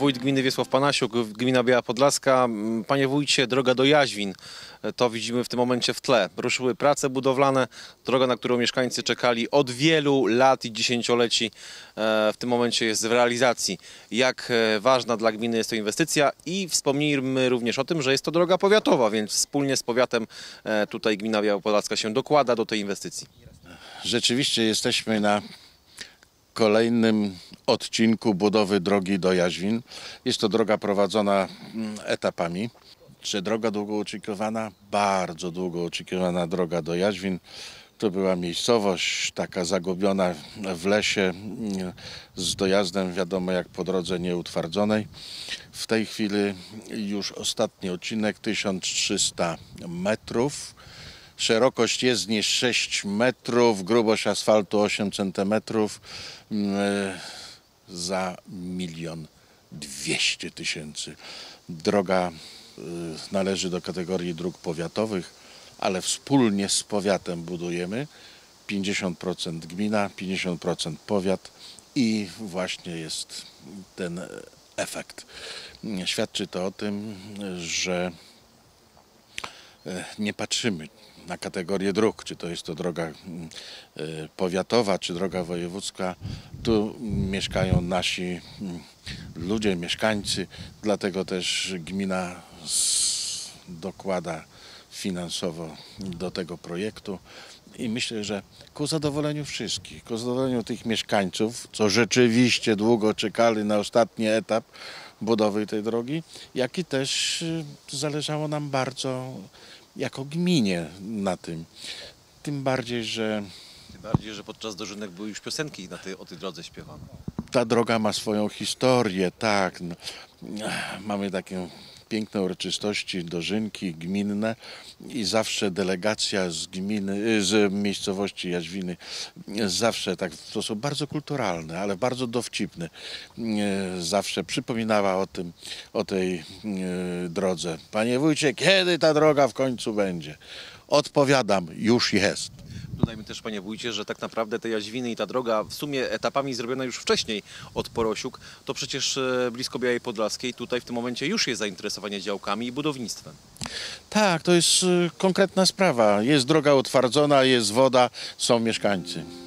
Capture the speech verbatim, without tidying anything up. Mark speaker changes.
Speaker 1: Wójt gminy Wiesław Panasiuk, gmina Biała Podlaska. Panie wójcie, droga do Jaźwin, to widzimy w tym momencie w tle. Ruszyły prace budowlane, droga, na którą mieszkańcy czekali od wielu lat i dziesięcioleci, w tym momencie jest w realizacji. Jak ważna dla gminy jest to inwestycja i wspomnijmy również o tym, że jest to droga powiatowa, więc wspólnie z powiatem tutaj gmina Biała Podlaska się dokłada do tej inwestycji.
Speaker 2: Rzeczywiście jesteśmy na kolejnym odcinku budowy drogi do Jaźwin. Jest to droga prowadzona etapami. Czy droga długo oczekiwana? Bardzo długo oczekiwana droga do Jaźwin. To była miejscowość taka zagubiona w lesie z dojazdem, wiadomo, jak po drodze nieutwardzonej. W tej chwili już ostatni odcinek, tysiąc trzysta metrów. Szerokość jest niż sześć metrów, grubość asfaltu osiem centymetrów, za milion dwieście tysięcy. Droga należy do kategorii dróg powiatowych, ale wspólnie z powiatem budujemy. pięćdziesiąt procent gmina, pięćdziesiąt procent powiat i właśnie jest ten efekt. Świadczy to o tym, że nie patrzymy na kategorię dróg, czy to jest to droga powiatowa, czy droga wojewódzka. Tu mieszkają nasi ludzie, mieszkańcy, dlatego też gmina dokłada finansowo do tego projektu i myślę, że ku zadowoleniu wszystkich, ku zadowoleniu tych mieszkańców, co rzeczywiście długo czekali na ostatni etap budowy tej drogi, jak i też zależało nam bardzo jako gminie na tym. Tym bardziej, że...
Speaker 1: Tym bardziej, że podczas dożynek były już piosenki na tej, o tej drodze śpiewane.
Speaker 2: Ta droga ma swoją historię, tak. No, mamy takie piękne uroczystości, dożynki gminne i zawsze delegacja z gminy, z miejscowości Jaźwiny, zawsze tak w sposób bardzo kulturalny, ale bardzo dowcipny, zawsze przypominała o tym, o tej drodze. Panie wójcie, kiedy ta droga w końcu będzie? Odpowiadam, już jest.
Speaker 1: Dodajmy też, panie wójcie, że tak naprawdę te Jaźwiny i ta droga w sumie etapami zrobiona już wcześniej od Porosiuk, to przecież blisko Białej Podlaskiej, tutaj w tym momencie już jest zainteresowanie działkami i budownictwem.
Speaker 2: Tak, to jest konkretna sprawa. Jest droga utwardzona, jest woda, są mieszkańcy.